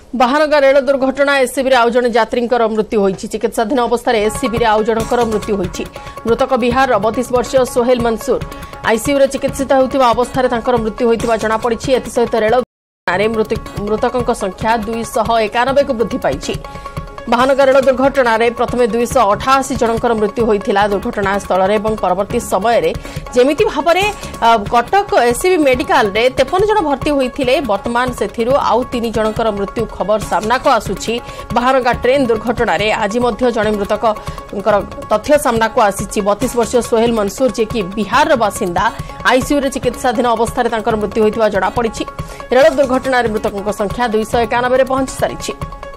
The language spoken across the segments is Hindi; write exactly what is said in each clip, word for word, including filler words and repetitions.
बाहानगा रेल दुर्घटना एससीबी आउ जन यात्री मृत्यु होती चिकित्साधीन अवस्था एससीबी आउ जनकर मृत्यु होती मृतक बिहार बतीस वर्षीय सोहेल मंसूर आईसीयू रे चिकित्सित होता अवस्था मृत्यु होता जमापड़ी एसहित रेल मृतकों संख्या दुईश एकानबे को वृद्धि पाई बाहानगा रेल दुर्घटना प्रथम दुईश अठाशी जनकर मृत्यु होता दुर्घटना स्थल में परवर्ती समय जमिति भाव में कटक एससीबी मेडिकल रे तेपन जन भर्ती होते वर्तमान से आउ तीन जनकर मृत्यु खबर सामना को आसुछि बाहानगा ट्रेन दुर्घटना रे आज जड़े मृतक तथ्य सामना को आसी बतीस वर्षीय सोहेल मंसूर जे कि बिहार बासिंदा आईसीयू रे चिकित्साधीन अवस्था मृत्यु होता जमापड़ी रेल दुर्घटना मृतकों संख्या दुईश एकानबे पहुंची सारी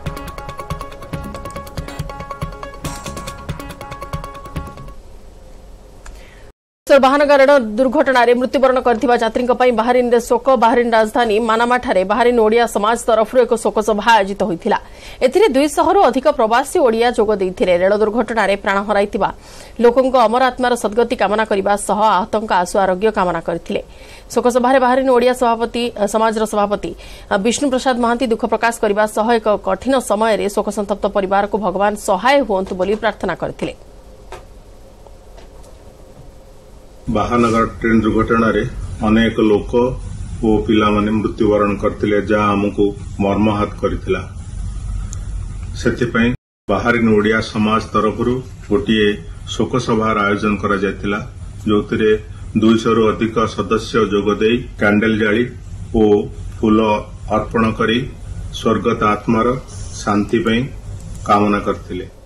बाहानगा रेल दुर्घटना मृत्युवरण कर बाहरीन शोक बाहरीन राजधानी मानामाठारे बाहरीन ओडिया समाज तरफ एक शोक सभा आयोजित होता एथिरे दुईश रु अधिक प्रवासी ओडिया जोग देइथिले रेल दुर्घटना प्राण हराइथिबा लोकंक अमर आत्मार सद्गति कामना करने सह आहतंक आशु आरोग्य कामना करथिले शोक सभा बाहरीन ओडिया सभापति समाजर सभापति विष्णु प्रसाद महांती दुख प्रकाश करने सह एक कठिन समय शोक संतप्त परिवार को भगवान सहाय हुअंतु बोली प्रार्थना करथिले। बाहानगर ट्रेन दुर्घटना रे अनेक लोक ओ पिला माने मृत्युवरण करथिले जा हमकु मर्माहत करथिला सेथिपई बाहरीन ओडिया समाज तरफरु गोटिए शोक सभार आयोजन करा जायतिला जोतिरे दुईश रु अधिक सदस्य जोग देई कैंडल जाली ओ फूल अर्पण करी स्वर्गत आत्मार शांति पई कामना करथिले।